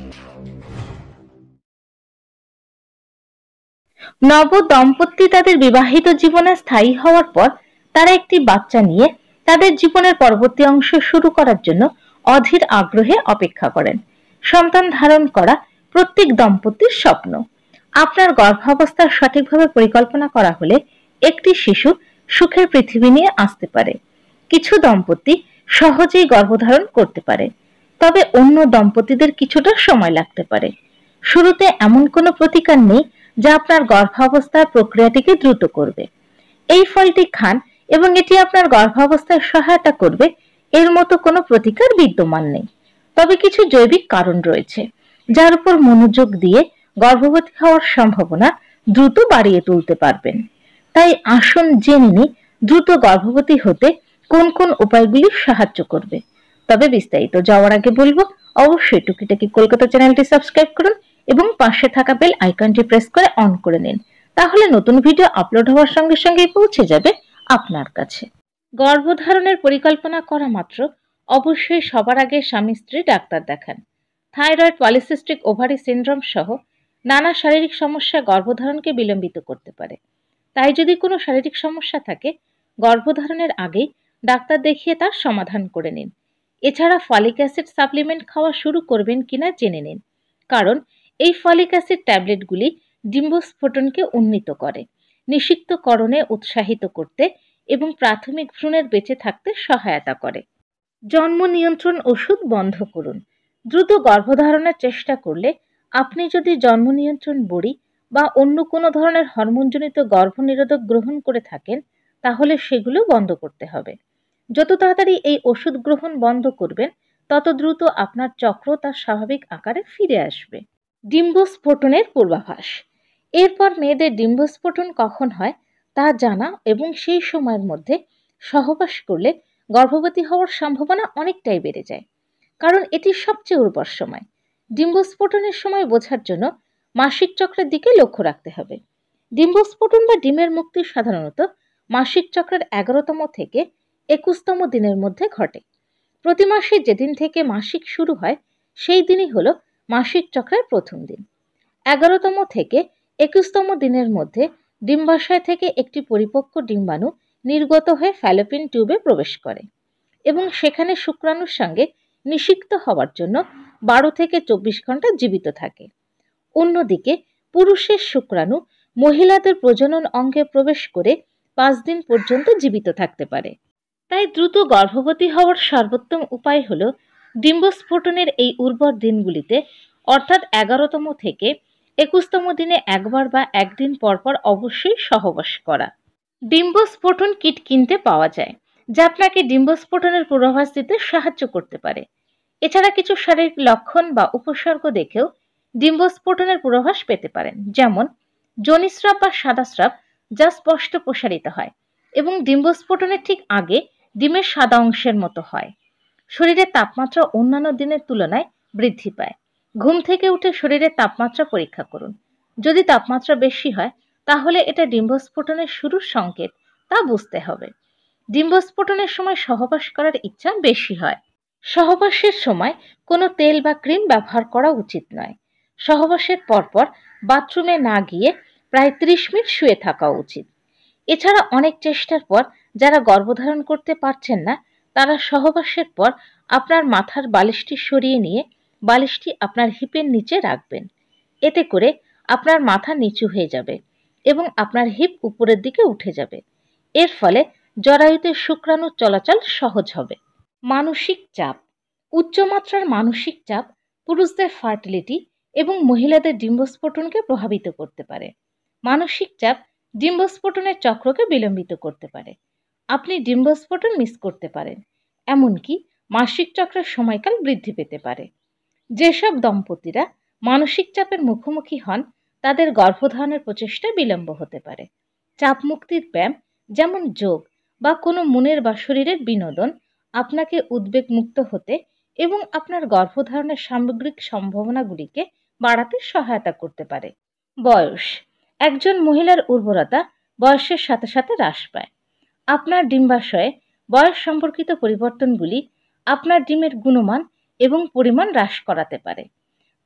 নব দম্পতি তাদের বিবাহিত জীবনে স্থায়ী হওয়ার পর তারা একটি বাচ্চা নিয়ে তাদের জীবনের পরবর্তী অংশ শুরু করার জন্য অধীর আগ্রহে অপেক্ষা করেন। সন্তান ধারণ করা প্রত্যেক দম্পতির স্বপ্ন। আপনার গর্ভাবস্থা সঠিকভাবে পরিকল্পনা করা হলে একটি শিশু সুখের পৃথিবী নিয়ে আসতে পারে। কিছু দম্পতি সহজেই গর্ভধারণ করতে পারে, তবে অন্য দম্পতিদের কিছুটা সময় লাগতে পারে। শুরুতে এমন কোনো প্রতিকার নেই যা আপনার গর্ভাবস্থার প্রক্রিয়াটিকে দ্রুত করবে। এই ফলটি খান এবং এটি আপনার গর্ভাবস্থায় সহায়তা করবে, এর মতো কোনো প্রতিকার বিদ্যমান নেই। তবে কিছু জৈবিক কারণ রয়েছে যার উপর মনোযোগ দিয়ে গর্ভবতী হওয়ার সম্ভাবনা দ্রুত বাড়িয়ে তুলতে পারবেন। তাই আসুন জেনে নিই দ্রুত গর্ভবতী হতে কোন কোন উপায়গুলি সাহায্য করবে। তবে বিস্তারিত যাওয়ার আগে বলবো, অবশ্যই টুকিটাকি কলকাতা চ্যানেলটি সাবস্ক্রাইব করুন এবং পাশে থাকা বেল আইকনটি প্রেস করে অন করে নিন। তাহলে নতুন ভিডিও আপলোড হওয়ার সঙ্গে সঙ্গেই পৌঁছে যাবে আপনার কাছে। গর্ভধারণের পরিকল্পনা করা মাত্র অবশ্যই সবার আগে স্বামী স্ত্রী ডাক্তার দেখান। থাইরয়েড, পলিসিস্টিক ওভারি সিনড্রোম সহ নানা শারীরিক সমস্যা গর্ভধারণকে বিলম্বিত করতে পারে। তাই যদি কোনো শারীরিক সমস্যা থাকে, গর্ভধারণের আগেই ডাক্তার দেখিয়ে তার সমাধান করে নিন। এছাড়া ফলিক অ্যাসিড সাপ্লিমেন্ট খাওয়া শুরু করবেন কিনা জেনে নিন, কারণ এই ফলিক অ্যাসিড ট্যাবলেটগুলি ডিম্বস্ফোটনকে উন্নীত করে, নিষিক্তকরণে উৎসাহিত করতে এবং প্রাথমিক ভ্রূণের বেঁচে থাকতে সহায়তা করে। জন্ম নিয়ন্ত্রণ ওষুধ বন্ধ করুন। দ্রুত গর্ভধারণের চেষ্টা করলে আপনি যদি জন্ম নিয়ন্ত্রণ বড়ি বা অন্য কোনো ধরনের হরমোনজনিত গর্ভনিরোধক গ্রহণ করে থাকেন, তাহলে সেগুলো বন্ধ করতে হবে। যত তাড়াতাড়ি এই ওষুধ গ্রহণ বন্ধ করবেন, তত দ্রুত আপনার চক্র তার স্বাভাবিক আকারে ফিরে আসবে। ডিম্বস্ফোটনের পূর্বাভাস। এরপর মেয়েদের ডিম্বস্ফোটন কখন হয় তা জানা এবং সেই সময়ের মধ্যে সহবাস করলে গর্ভবতী হওয়ার সম্ভাবনা অনেকটাই বেড়ে যায়, কারণ এটি সবচেয়ে উর্বর সময়। ডিম্বস্ফোটনের সময় বোঝার জন্য মাসিক চক্রের দিকে লক্ষ্য রাখতে হবে। ডিম্বস্ফোটন বা ডিমের মুক্তি সাধারণত মাসিক চক্রের 11তম থেকে 21তম দিনের মধ্যে ঘটে। প্রতি মাসে যেদিন থেকে মাসিক শুরু হয় সেই দিনই হলো মাসিক চক্রের প্রথম দিন। 11তম থেকে 21তম দিনের মধ্যে ডিম্বাশয় থেকে একটি পরিপক্ক ডিম্বাণু নির্গত হয়ে ফ্যালোপিন টিউবে প্রবেশ করে এবং সেখানে শুক্রাণুর সঙ্গে নিষিক্ত হওয়ার জন্য 12 থেকে 24 ঘন্টা জীবিত থাকে। অন্যদিকে পুরুষের শুক্রাণু মহিলাদের প্রজনন অঙ্গে প্রবেশ করে 5 দিন পর্যন্ত জীবিত থাকতে পারে। তাই দ্রুত গর্ভবতী হওয়ার সর্বোত্তম উপায় হলো ডিম্বস্ফোটনের এই উর্বর দিনগুলিতে, অর্থাৎ 11তম থেকে 21তম দিনে একবার বা একদিন পরপর অবশ্যই সহবাস করা। ডিম্বস্ফোটন কিট কিনতে পাওয়া যায়, যা আপনাকে ডিম্বস্ফোটনের পূর্বাভাস দিতে সাহায্য করতে পারে। এছাড়া কিছু শারীরিক লক্ষণ বা উপসর্গ দেখেও ডিম্বস্ফোটনের পূর্বাভাস পেতে পারেন, যেমন যোনিস্রাব বা সাদা স্রাব যা স্পষ্ট প্রসারিত হয় এবং ডিম্বস্ফোটনের ঠিক আগে ডিমের সাদা অংশের মতো হয়। শরীরের তাপমাত্রা অন্যান্য দিনের তুলনায় বৃদ্ধি পায়। ঘুম থেকে উঠে শরীরের তাপমাত্রা পরীক্ষা করুন। যদি তাপমাত্রা বেশি হয়, তাহলে এটা ডিম্বস্ফোটনের শুরুর সংকেত, তা বুঝতে হবে। ডিম্বস্ফোটনের সময় সহবাস করার ইচ্ছা বেশি হয়। সহবাসের সময় কোনো তেল বা ক্রিম ব্যবহার করা উচিত নয়। সহবাসের পরপর বাথরুমে না গিয়ে প্রায় 30 মিনিট শুয়ে থাকা উচিত। এছাড়া অনেক চেষ্টার পর যারা গর্ভধারণ করতে পারছেন না, তারা সহবাসের পর আপনার মাথার বালিশটি সরিয়ে নিয়ে বালিশটি আপনার হিপের নিচে রাখবেন। এতে করে আপনার মাথা নিচু হয়ে যাবে এবং আপনার হিপ উপরের দিকে উঠে যাবে। এর ফলে জরায়ুতে শুক্রাণুর চলাচল সহজ হবে। মানসিক চাপ। উচ্চমাত্রার মানসিক চাপ পুরুষদের ফার্টিলিটি এবং মহিলাদের ডিম্বস্ফোটনকে প্রভাবিত করতে পারে। মানসিক চাপ ডিম্বস্ফোটনের চক্রকে বিলম্বিত করতে পারে। আপনি ডিম্বস্ফোটন মিস করতে পারেন, এমনকি মাসিক চক্রের সময়কাল বৃদ্ধি পেতে পারে। যেসব দম্পতিরা মানসিক চাপের মুখোমুখি হন, তাদের গর্ভধারণের প্রচেষ্টা বিলম্ব হতে পারে। চাপ মুক্তির ব্যায়াম যেমন যোগ বা কোনো মনের বা শরীরের বিনোদন আপনাকে উদ্বেগ মুক্ত হতে এবং আপনার গর্ভধারণের সামগ্রিক সম্ভাবনাগুলিকে বাড়াতে সহায়তা করতে পারে। বয়স। একজন মহিলার উর্বরতা বয়সের সাথে সাথে হ্রাস পায়। আপনার ডিম্বাশয়ে বয়স সম্পর্কিত পরিবর্তনগুলি আপনার ডিমের গুণমান এবং পরিমাণ হ্রাস করাতে পারে।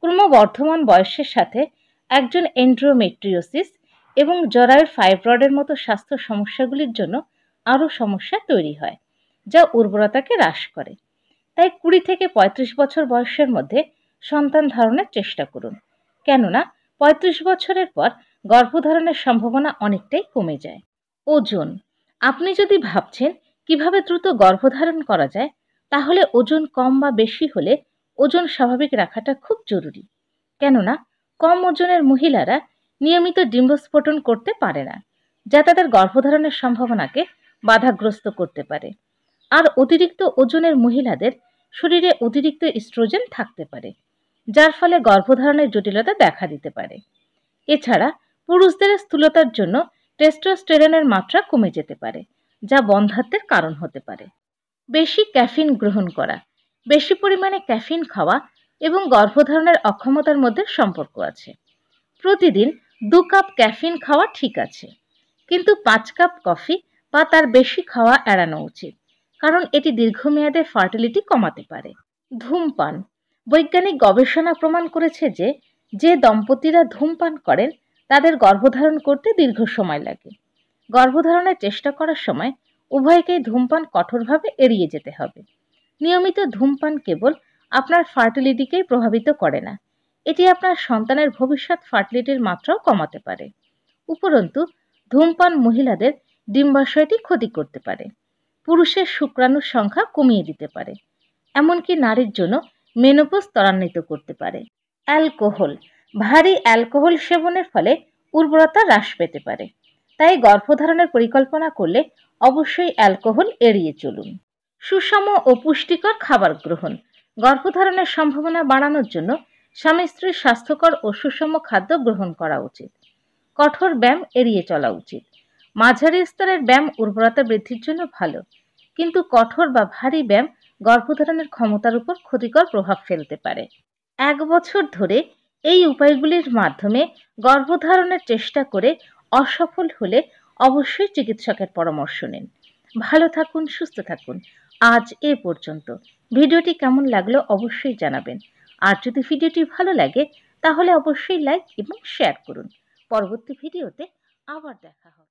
ক্রমবর্ধমান বয়সের সাথে একজন এন্ড্রোমেট্রিওসিস এবং জরায়ুর ফাইব্রয়েডের মতো স্বাস্থ্য সমস্যাগুলির জন্য আরও সমস্যা তৈরি হয়, যা উর্বরতাকে হ্রাস করে। তাই 20 থেকে 35 বছর বয়সের মধ্যে সন্তান ধারণের চেষ্টা করুন, কেননা 35 বছরের পর গর্ভধারণের সম্ভাবনা অনেকটাই কমে যায়। ওজন। আপনি যদি ভাবছেন কিভাবে দ্রুত গর্ভধারণ করা যায়, তাহলে ওজন কম বা বেশি হলে ওজন স্বাভাবিক রাখাটা খুব জরুরি, কেননা কম ওজনের মহিলারা নিয়মিত ডিম্বস্ফোটন করতে পারে না, যা তাদের গর্ভধারণের সম্ভাবনাকে বাধাগ্রস্ত করতে পারে। আর অতিরিক্ত ওজনের মহিলাদের শরীরে অতিরিক্ত ইস্ট্রোজেন থাকতে পারে, যার ফলে গর্ভধারণের জটিলতা দেখা দিতে পারে। এছাড়া পুরুষদের স্থূলতার জন্য টেস্টোস্টেরনের মাত্রা কমে যেতে পারে, যা বন্ধ্যাত্বের কারণ হতে পারে। বেশি ক্যাফিন গ্রহণ করা। বেশি পরিমাণে ক্যাফিন খাওয়া এবং গর্ভধারণের অক্ষমতার মধ্যে সম্পর্ক আছে। প্রতিদিন 2 কাপ ক্যাফিন খাওয়া ঠিক আছে, কিন্তু 5 কাপ কফি বা তার বেশি খাওয়া এড়ানো উচিত, কারণ এটি দীর্ঘমেয়াদে ফার্টিলিটি কমাতে পারে। ধূমপান। বৈজ্ঞানিক গবেষণা প্রমাণ করেছে যে যে দম্পতিরা ধূমপান করেন তাদের গর্ভধারণ করতে দীর্ঘ সময় লাগে। গর্ভধারণের চেষ্টা করার সময় উভয়কেই ধূমপান কঠোরভাবে এড়িয়ে যেতে হবে। নিয়মিত ধূমপান কেবল আপনার ফার্টিলিটিকেই প্রভাবিত করে না, এটি আপনার সন্তানের ভবিষ্যৎ ফার্টিলিটির মাত্রাও কমাতে পারে। উপরন্তু ধূমপান মহিলাদের ডিম্বাশয়টি ক্ষতি করতে পারে, পুরুষের শুক্রাণুর সংখ্যা কমিয়ে দিতে পারে, এমনকি নারীর জন্য মেনোপজ ত্বরান্বিত করতে পারে। অ্যালকোহল। ভারী অ্যালকোহল সেবনের ফলে উর্বরতা হ্রাস পেতে পারে, তাই গর্ভধারণের পরিকল্পনা করলে অবশ্যই অ্যালকোহল এড়িয়ে চলুন। সুষম ও পুষ্টিকর খাবার গ্রহণ। গর্ভধারণের সম্ভাবনা বাড়ানোর জন্য স্বামী স্ত্রীর স্বাস্থ্যকর ও সুষম খাদ্য গ্রহণ করা উচিত। কঠোর ব্যায়াম এড়িয়ে চলা উচিত। মাঝারি স্তরের ব্যায়াম উর্বরতা বৃদ্ধির জন্য ভালো, কিন্তু কঠোর বা ভারী ব্যায়াম গর্ভধারণের ক্ষমতার উপর ক্ষতিকর প্রভাব ফেলতে পারে। 1 বছর ধরে এই উপায়গুলির মাধ্যমে গর্ভধারণের চেষ্টা করে অসফল হলে অবশ্যই চিকিৎসকের পরামর্শ নিন। ভালো থাকুন, সুস্থ থাকুন। আজ এ পর্যন্ত। ভিডিওটি কেমন লাগলো অবশ্যই জানাবেন। আর যদি ভিডিওটি ভালো লাগে তাহলে অবশ্যই লাইক এবং শেয়ার করুন। পরবর্তী ভিডিওতে আবার দেখা হবে।